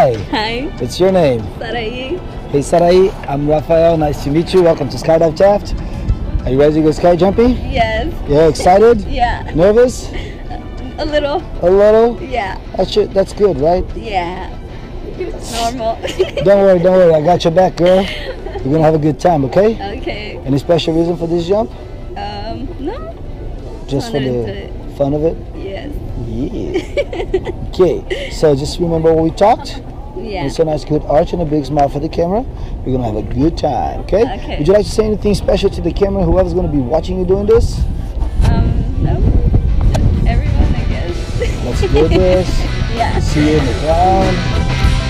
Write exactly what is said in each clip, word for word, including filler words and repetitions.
Hi. Hi. What's your name? Sarai. Hey Sarai, I'm Raphael. Nice to meet you. Welcome to Skydive Taft. Are you ready to go sky jumping? Yes. Yeah, excited? Yeah. Nervous? A little. A little? Yeah. That's, your, that's good, right? Yeah. Normal. Don't worry, don't worry. I got your back, girl. We're going to have a good time, okay? Okay. Any special reason for this jump? Um, no. Just for the fun of it? Yes. Yeah. Okay, so just remember what we talked? Yeah. It's a nice good arch and a big smile for the camera. We're gonna have a good time, okay? Okay. Would you like to say anything special to the camera, whoever's gonna be watching you doing this? Um, no. Just everyone, I guess. Let's do this. Yeah. See you in the ground.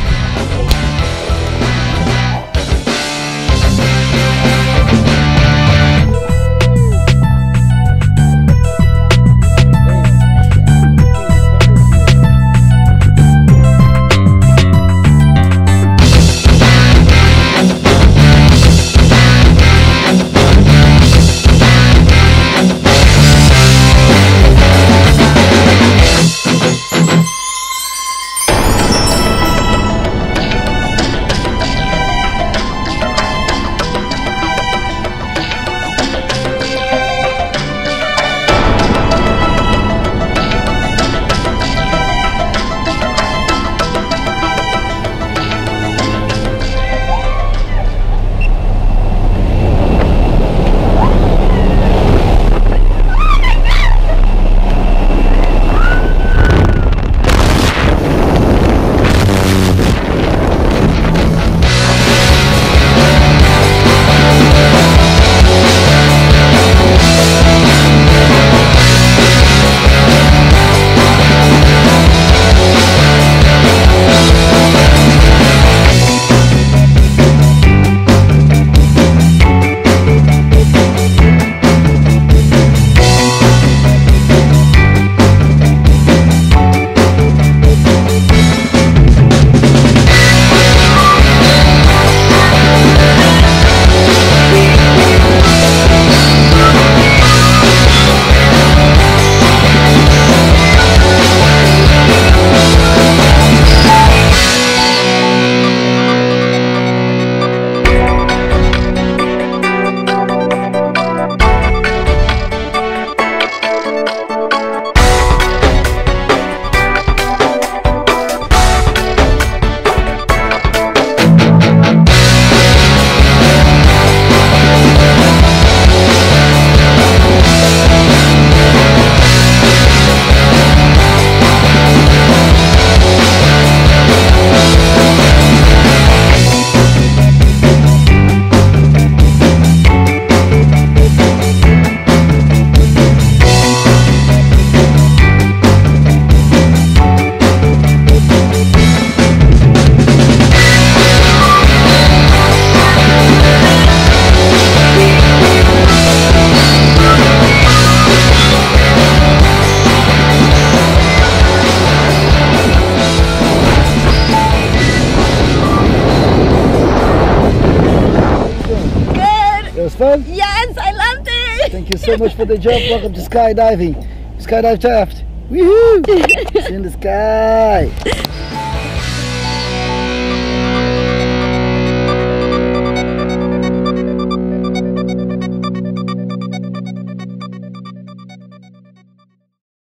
Fun? Yes, I loved it. Thank you so much for the jump. Welcome to skydiving. Skydive Taft. Woohoo! It's in the sky.